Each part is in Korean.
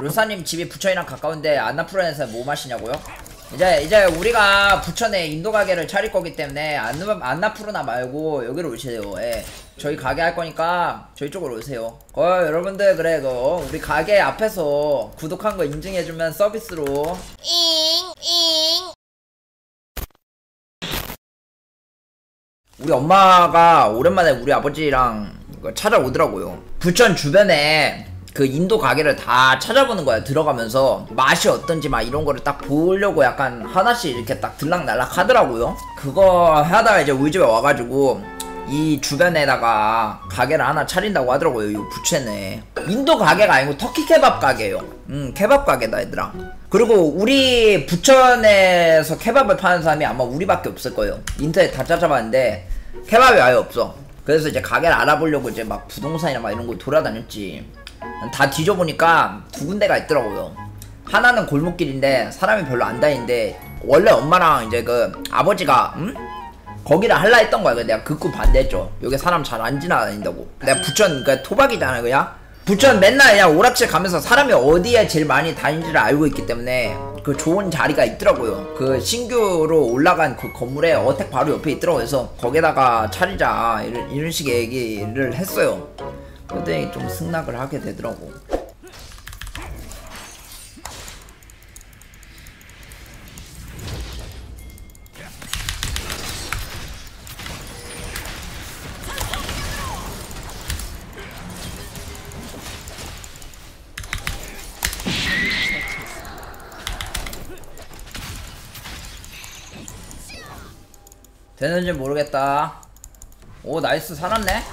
루사님 집이 부천이랑 가까운데 안나푸르에서 뭐 마시냐고요? 이제 우리가 부천에 인도 가게를 차릴 거기 때문에 안나푸르나 말고 여기로 오세요. 예. 저희 가게 할 거니까 저희 쪽으로 오세요. 여러분들 그래 우리 가게 앞에서 구독한 거 인증해주면 서비스로 우리 엄마가 오랜만에 우리 아버지랑 찾아오더라고요. 부천 주변에 그 인도 가게를 다 찾아보는 거야. 들어가면서 맛이 어떤지 막 이런 거를 딱 보려고 약간 하나씩 이렇게 딱 들락날락 하더라고요. 그거 하다가 이제 우리 집에 와가지고 이 주변에다가 가게를 하나 차린다고 하더라고요. 이 부천에 인도 가게가 아니고 터키 케밥 가게예요. 케밥 가게다 얘들아. 그리고 우리 부천에서 케밥을 파는 사람이 아마 우리밖에 없을 거예요. 인터넷 다 찾아봤는데 케밥이 아예 없어. 그래서 이제 가게를 알아보려고 이제 막 부동산이나 막 이런 거 돌아다녔지. 다 뒤져보니까 두 군데가 있더라고요. 하나는 골목길인데 사람이 별로 안 다니는데 원래 엄마랑 이제 그 아버지가 거기를 할라 했던 거야. 내가 극구 반대했죠. 여기 사람 잘 안 지나다닌다고. 내가 부천 그러니까 토박이잖아 그냥. 부천 맨날 그냥 오락실 가면서 사람이 어디에 제일 많이 다니는지를 알고 있기 때문에 그 좋은 자리가 있더라고요. 그 신규로 올라간 그 건물에 어택 바로 옆에 있더라고요. 그래서 거기다가 차리자 이런 식의 얘기를 했어요. 근데 좀 승낙을 하게 되더라고. 되는지 모르겠다. 오 나이스 살았네.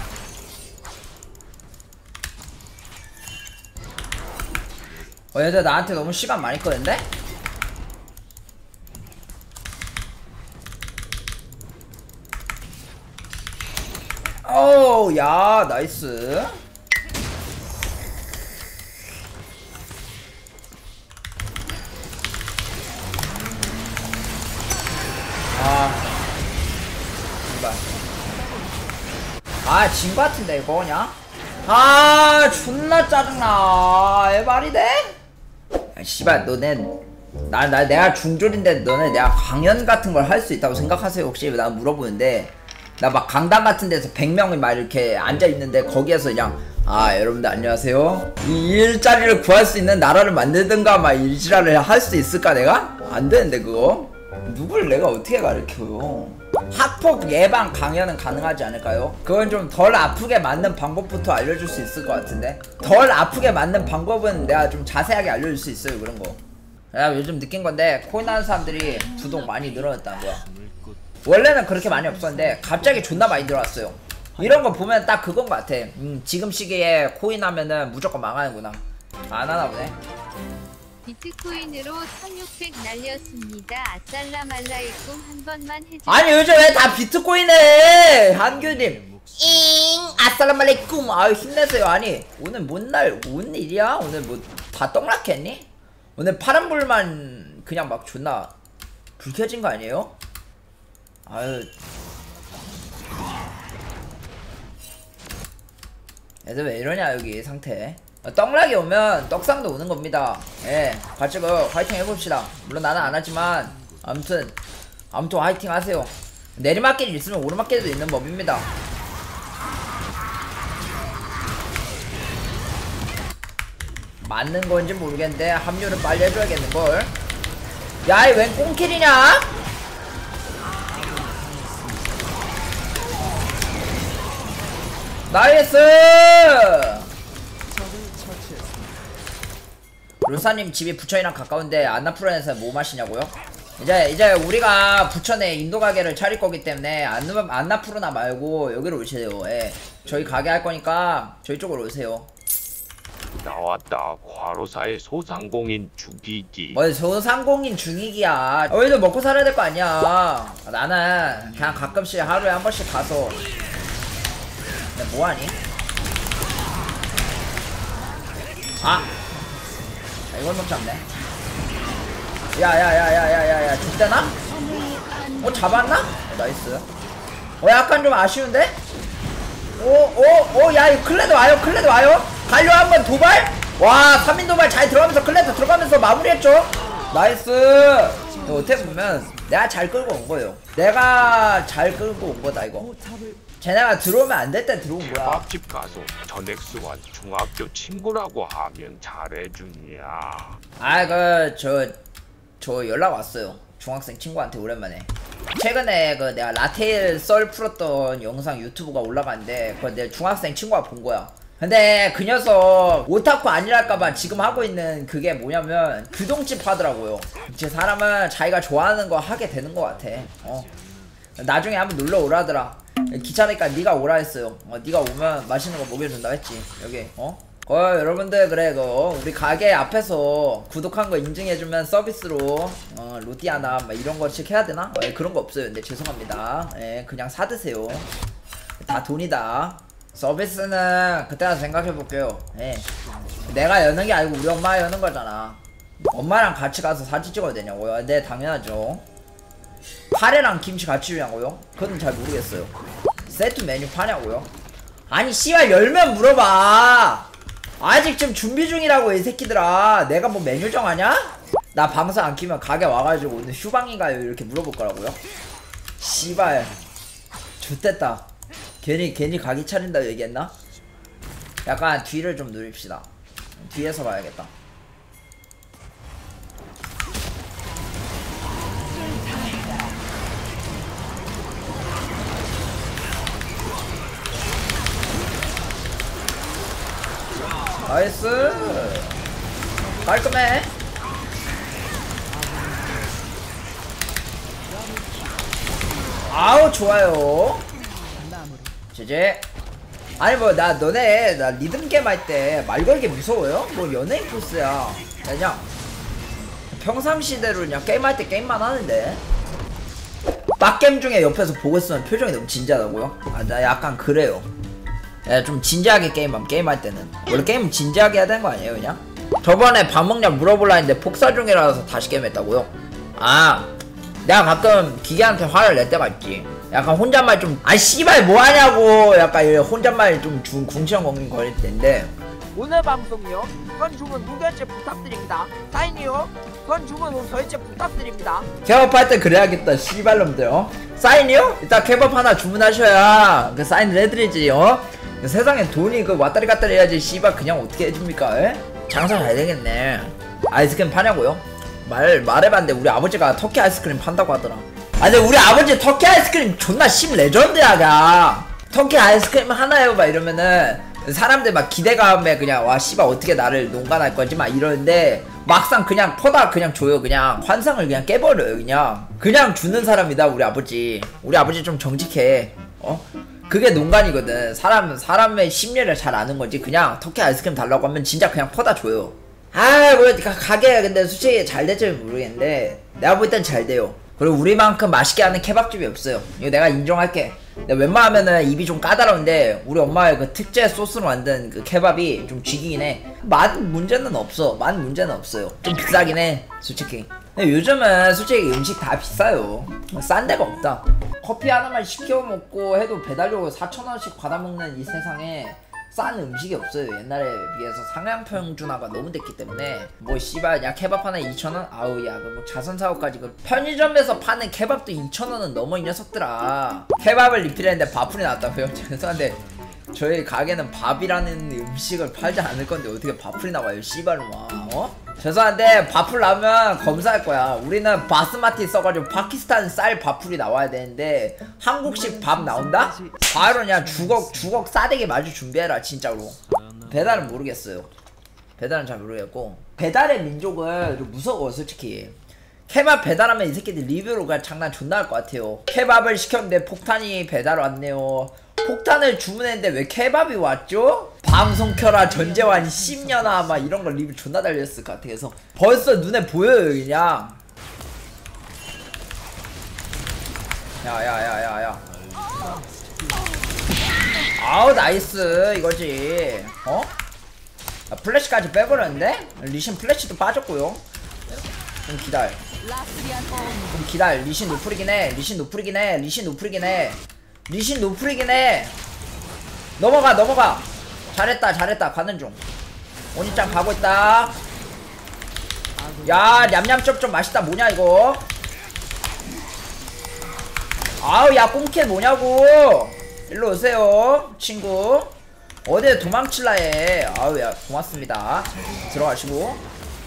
얘들 나한테 너무 시간 많이 끄는데? 어우 야 나이스. 진거 같은데 이거 그냥? 존나 짜증나. 말이 돼? 씨발 너네 내가 중졸인데 너네 내가 강연 같은 걸 할 수 있다고 생각하세요? 혹시 나 물어보는데 나 막 강당 같은 데서 100명이 막 이렇게 앉아있는데 거기에서 그냥 여러분들 안녕하세요 이 일자리를 구할 수 있는 나라를 만들든가 막 일지랄을 할 수 있을까 내가? 안 되는데 그거? 누굴 내가 어떻게 가르쳐요? 학폭 예방 강연은 가능하지 않을까요? 그건 좀 덜 아프게 맞는 방법부터 알려줄 수 있을 것 같은데 덜 아프게 맞는 방법은 내가 좀 자세하게 알려줄 수 있어요. 그런 거 내가 요즘 느낀 건데 코인 하는 사람들이 주독 많이 늘어났다는 거야. 원래는 그렇게 많이 없었는데 갑자기 존나 많이 늘어났어요. 이런 거 보면 딱 그건 것 같아. 지금 시기에 코인 하면은 무조건 망하는구나. 안 하나 보네. 비트코인으로 1600 날렸습니다. 아살라말라이쿰 한 번만 해주세요. 아니 요즘 왜 다 비트코인해 한규님. 아살라말라이쿰. 힘내세요. 아니 오늘 뭔 일이야? 오늘 뭐 다 떡락했니? 오늘 파란불만 그냥 막 존나 불 켜진 거 아니에요? 애들 왜 이러냐 여기 상태. 떡락이 오면 떡상도 오는 겁니다. 예, 같이 화이팅 해봅시다. 물론 나는 안 하지만 아무튼 화이팅 하세요. 내리막길 있으면 오르막길도 있는 법입니다. 맞는 건지 모르겠는데 합류를 빨리 해줘야겠는걸. 야, 이 웬 꽁킬이냐? 나이스! 루사님 집이 부천이랑 가까운데 안나푸르에서 뭐 마시냐고요? 이제 우리가 부천에 인도 가게를 차릴 거기 때문에 안나푸르나 말고 여기로 오세요. 예. 저희 가게 할 거니까 저희 쪽으로 오세요. 나왔다. 과로사의 소상공인 죽이기. 뭐 소상공인 죽이기야. 우리도 먹고 살아야 될 거 아니야. 나는 그냥 가끔씩 하루에 한 번씩 가서. 근데 뭐하니? 이걸 못 잡네. 야야야야야야야 죽대나? 잡았나? 나이스. 약간 좀 아쉬운데? 야 이거 클레드 와요. 갈려 한번 도발? 와 3인 도발 잘 들어가면서 클레드 들어가면서 마무리했죠. 나이스. 이거 어떻게 보면 내가 잘 끌고 온 거예요. 내가 잘 끌고 온 거다 이거. 쟤네가 들어오면 안 될 때 들어온 거야. 밥집 가서 전엑스와 중학교 친구라고 하면 잘해주냐. 아 저 연락 왔어요. 중학생 친구한테 오랜만에. 최근에 그 내가 라테일 썰 풀었던 영상 유튜브가 올라갔는데 그거 내 중학생 친구가 본 거야. 근데 그 녀석 오타쿠 아니랄까봐 지금 하고 있는 그게 뭐냐면 규동집 하더라고요. 제 사람은 자기가 좋아하는 거 하게 되는 거 같아. 나중에 한번 놀러 오라더라. 귀찮으니까 네가 오라 했어요. 네가 오면 맛있는 거 먹여준다 했지. 여기 여러분들 그래 우리 가게 앞에서 구독한 거 인증해주면 서비스로 로띠아나 막 이런 거씩 해야 되나? 그런 거 없어요. 근데 죄송합니다. 그냥 사드세요. 다 돈이다. 서비스는 그때 가서 생각해볼게요. 내가 여는 게 아니고 우리 엄마가 여는 거잖아. 엄마랑 같이 가서 사진 찍어야 되냐고요? 네 당연하죠. 카레랑 김치 같이 주냐고요? 그건 잘 모르겠어요. 세트 메뉴 파냐고요? 아니 씨발 열면 물어봐. 아직 지금 준비 중이라고 이 새끼들아. 내가 뭐 메뉴 정하냐? 나 방송 안 키면 가게 와가지고 오늘 휴방인가요? 이렇게 물어볼 거라고요? 씨발 좋댔다. 괜히 가게 차린다 얘기했나? 약간 뒤를 좀 누립시다. 뒤에서 봐야겠다. 나이스 깔끔해. 아우 좋아요. 제제. 아니 뭐 나 너네 나 리듬게임 할 때 말 걸기 무서워요? 뭐 연예인 코스야. 그냥 평상시대로 그냥 게임할 때 게임만 하는데 빡겜 중에 옆에서 보고 있으면 표정이 너무 진지하다고요? 아 나 약간 그래요. 좀 진지하게 게임할 때는 원래 게임은 진지하게 해야 되는 거 아니에요 그냥? 저번에 밥 먹냐 물어볼라 했는데 폭사 중이라서 다시 게임했다고요? 아 내가 가끔 기계한테 화를 낼 때가 있지. 약간 혼잣말 좀 아 씨발 뭐하냐고 약간 혼잣말 좀 궁시렁거리는 거릴 때인데 오늘 방송이요. 선 주문 무결제 부탁드립니다. 사인이요. 선 주문 결제 부탁드립니다. 케밥할 때 그래야겠다 씨발놈들. 사인이요? 이따 케밥 하나 주문하셔야 그 사인을 해드리지. 세상에 돈이 그 왔다리 갔다리 해야지 씨발 그냥 어떻게 해줍니까? 장사 잘 되겠네. 아이스크림 파냐고요? 말해봤는데 우리 아버지가 터키 아이스크림 판다고 하더라. 아니 우리 아버지 터키 아이스크림 존나 심 레전드야. 야 터키 아이스크림 하나요 막 이러면은 사람들 막 기대감에 그냥 와 씨발 어떻게 나를 농간할 거지 막 이러는데 막상 그냥 퍼다 그냥 줘요. 그냥 환상을 그냥 깨버려요. 그냥 주는 사람이다 우리 아버지. 우리 아버지 좀 정직해. 그게 농간이거든. 사람의 심리를 잘 아는 거지. 그냥 터키 아이스크림 달라고 하면 진짜 그냥 퍼다 줘요. 뭐 가게 근데 솔직히 잘 될지 모르겠는데 내가 볼 땐 잘 돼요. 그리고 우리만큼 맛있게 하는 케밥집이 없어요. 이거 내가 인정할게. 근데 웬만하면은 입이 좀 까다로운데 우리 엄마의 그 특제 소스로 만든 그 케밥이 좀 쥐기긴 해. 맛 문제는 없어. 좀 비싸긴 해 솔직히. 근데 요즘은 솔직히 음식 다 비싸요. 싼 데가 없다. 커피 하나만 시켜 먹고 해도 배달료 4,000원씩 받아먹는 이 세상에 싼 음식이 없어요. 옛날에 비해서 상향평준화가 너무 됐기 때문에 뭐 씨발 야 케밥 하나에 2,000원? 아우 야 그 뭐 자선사고까지 그 편의점에서 파는 케밥도 2,000원은 넘어 이 녀석들아. 케밥을 리필했는데 밥풀이 나왔다고요? 죄송한데 저희 가게는 밥이라는 음식을 팔지 않을 건데 어떻게 밥풀이 나와요 씨발놈아. 죄송한데 밥풀 나오면 검사할 거야. 우리는 바스마티 써가지고 파키스탄 쌀 밥풀이 나와야 되는데 한국식 밥 나온다? 바로 그냥 주걱 싸대기 마주 준비해라 진짜로. 배달은 모르겠어요. 배달은 잘 모르겠고 배달의 민족은 좀 무서워 솔직히. 케밥 배달하면 이 새끼들 리뷰로 그냥 장난 존나 할 것 같아요. 케밥을 시켰는데 폭탄이 배달 왔네요. 폭탄을 주문했는데 왜 케밥이 왔죠? 방송 켜라 전재환 10년아 막 이런 거 리뷰 존나 달렸을 것 같아. 그래서 벌써 눈에 보여요 그냥. 야야야야야 아우 나이스 이거지. 플래시까지 빼버렸는데? 리신 플래시도 빠졌고요. 좀 기다려. 리신 노플이긴 해. 넘어가. 잘했다 가는 중. 오니짱 가고 있다. 야 냠냠쩝쩝 맛있다. 뭐냐 이거. 아우 야 꽁캔 뭐냐고. 일로 오세요 친구. 어디에 도망칠라 해. 아우 야 고맙습니다. 들어가시고.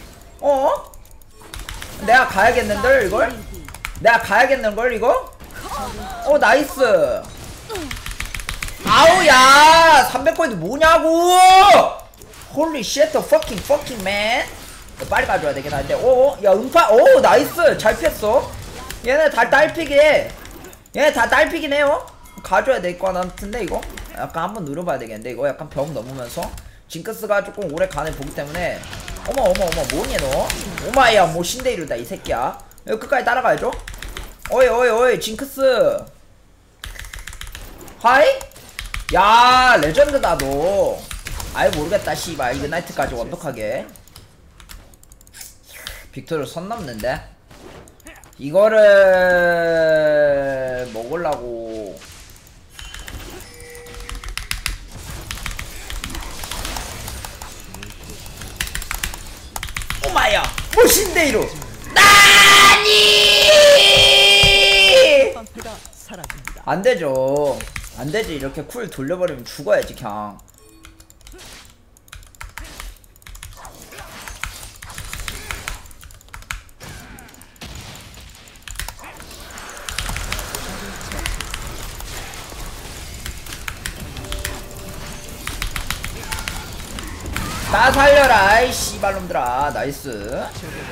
내가 가야겠는걸 이걸? 내가 가야겠는걸 이거? 나이스. 아우 야 300코인 뭐냐고. 홀리 쉣 더 fucking man. 빨리 가줘야 되긴 한데. 야 음파. 나이스 잘 피했어. 얘네 다 딸피기해. 얘네 다 딸피긴 해요. 가줘야 될 것 같은데 이거? 약간 한번 누려봐야 되겠는데 이거? 약간 벽 넘으면서 징크스가 조금 오래 간을 보기 때문에. 어머 뭐니 너? 오마야 뭐 신데이루다 이 새끼야. 여기 끝까지 따라가야죠. 어이 징크스 하이? 야 레전드다 너. 아이 모르겠다 씨발. 이그나이트까지 완벽하게. 빅토르 선 넘는데 이거를 먹으려고. 오마야 뭐 신데이루 나니. 안되죠. 안되지. 이렇게 쿨 돌려버리면 죽어야지 그냥. 나 살려라 이 씨발놈들아. 나이스.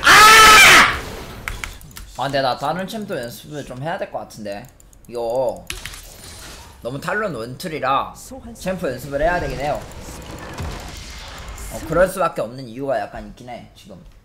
근데 나 다른 챔도 연습을 좀 해야 될 것 같은데 이거 너무 탈론 원툴이라 챔프 연습을 해야 되긴 해요. 그럴 수밖에 없는 이유가 약간 있긴 해 지금.